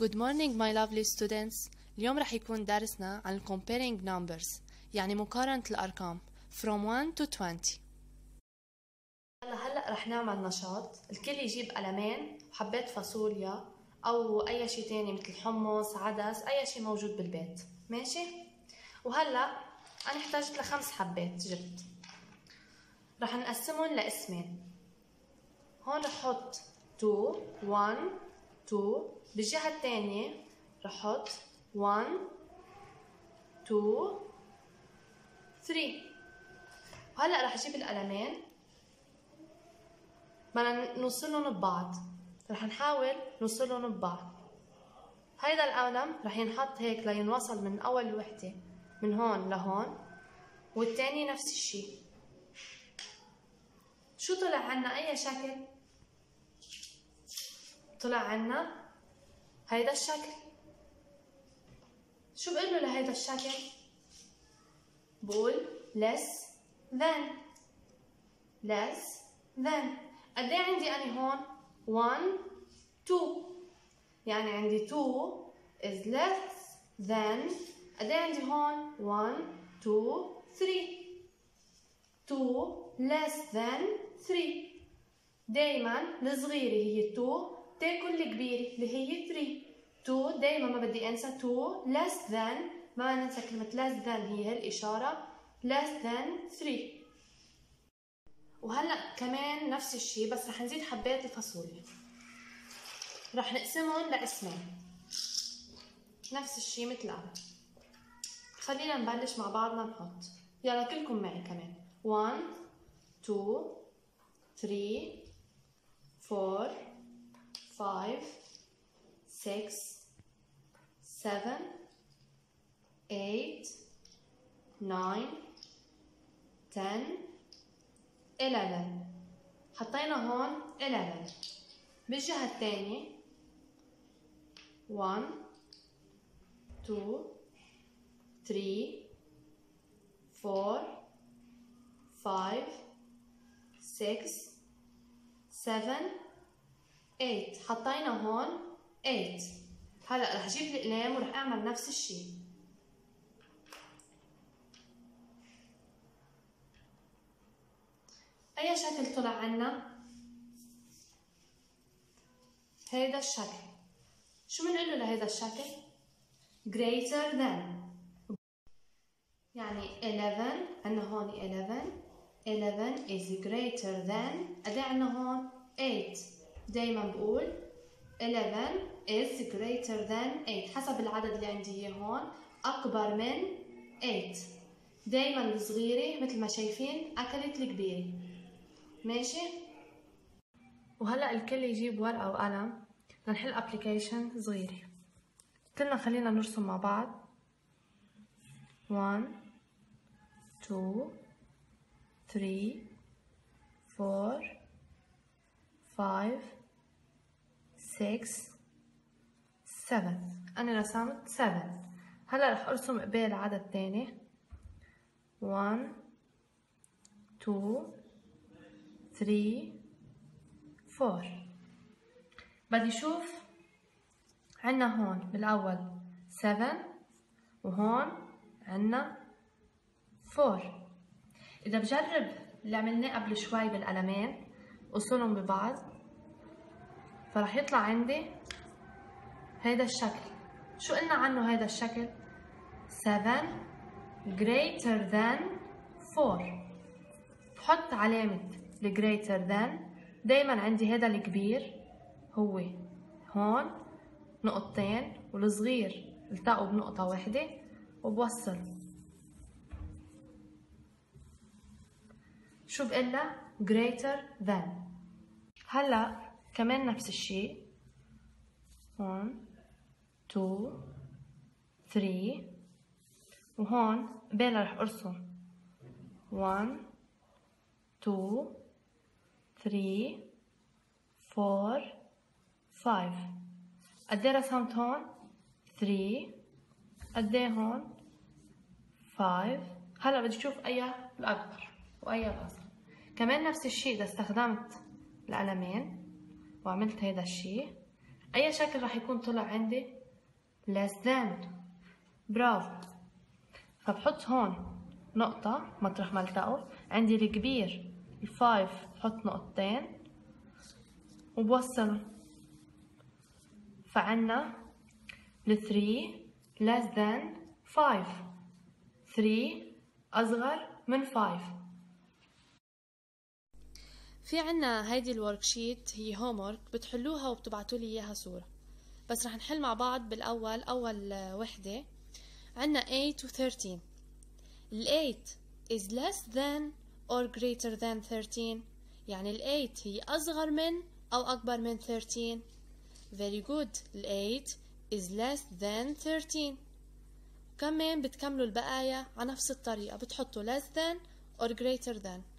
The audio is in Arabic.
Good morning my lovely students. اليوم رح يكون درسنا عن comparing numbers، يعني مقارنة الأرقام from 1 to 20. هلأ رح نعمل نشاط، الكل يجيب قلمين وحبات فاصوليا أو أي شي تاني مثل حمص، عدس، أي شي موجود بالبيت، ماشي؟ وهلأ أنا احتاجت ل5 حبات جبت، رح نقسمهم لاسمين. هون رح حط 2 1 2، بالجهة الثانية رح حط 1 2 3. وهلا رح اجيب القلمين بدنا نوصلهم ببعض، رح نحاول نوصلهم ببعض. هيدا القلم رح ينحط هيك لينوصل من اول وحدة من هون لهون، والتاني نفس الشي. شو طلع عنا؟ اي شكل طلع عنا؟ هيدا الشكل. شو بقول له لهيدا الشكل؟ بقول less than. قد ايه عندي أنا هون؟ 1 2، يعني عندي 2 is less than. قد ايه عندي هون؟ 1 2 3. 2 less than 3. دايما الصغيرة هي 2 تاكل الكبيرة اللي هي 3. 2 دايما ما بدي انسى 2 less than، ما ننسى كلمة less than، هي هالإشارة less than 3. وهلا كمان نفس الشي بس رح نزيد حبات الفاصوليا، رح نقسمهم لاسمين نفس الشي مثل قبل. خلينا نبلش مع بعضنا نحط، يلا كلكم معي كمان. 1 2 3 4 5 6 7 8 9 10 11. حطينا هون 11. بالجهة الثانية 1 2 3 4 5 6 7 8. حطينا هون 8. هلا رح اجيب الأقلام ورح اعمل نفس الشي. اي شكل طلع عنا؟ هيدا الشكل. شو بنقول له لهيدا الشكل؟ greater than. يعني 11 عنا هون 11 is greater than. قد ايه عنا هون؟ 8. دايما بقول 11 is greater than 8 حسب العدد اللي عندي اياه هون، اكبر من 8. دايما الصغيرة مثل ما شايفين اكلت الكبيرة، ماشي؟ وهلا الكل يجيب ورقة وقلم لنحل ابليكيشن صغيرة. كلنا خلينا نرسم مع بعض. 1 2 3 4 5 6 7. أنا رسمت 7. هلا رح أرسم قبال عدد تاني. 1 2 3 4. بدي شوف عنا هون بالأول 7 وهون عنا 4. إذا بجرب اللي عملناه قبل شوي بالقلمين وصلهم ببعض فرح يطلع عندي هيدا الشكل. شو قلنا عنه هيدا الشكل؟ 7 greater than 4. بحط علامة ال greater than. دايما عندي هيدا الكبير هو هون نقطتين والصغير التقوا بنقطة واحدة وبوصل. شو بقلها؟ greater than. هلا كمان نفس الشيء. 1 2 3 وهون قبالها رح ارسم 1 2 3 4 5. قد ايه رسمت هون؟ 3. قد ايه هون؟ 5. هلا بدي اشوف اي الاكبر واي الاصغر. كمان نفس الشيء اذا استخدمت القلمين وعملت هيدا الشيء أي شكل راح يكون طلع عندي؟ less than. برافو. فبحط هون نقطة مطرح ما التقوا. عندي الكبير ال5 بحط نقطتين وبوصلهم. فعنا ال3 less than 5. 3 أصغر من 5. في عنا هيدي الوركشيت هي هومورك بتحلوها وبتبعتوا لي اياها صورة. بس رح نحل مع بعض بالاول. اول وحدة عنا 8 و 13. ال 8 is less than or greater than 13. يعني ال 8 هي اصغر من او اكبر من 13. very good. ال 8 is less than 13. كمان بتكملوا البقايا على نفس الطريقة، بتحطوا less than or greater than.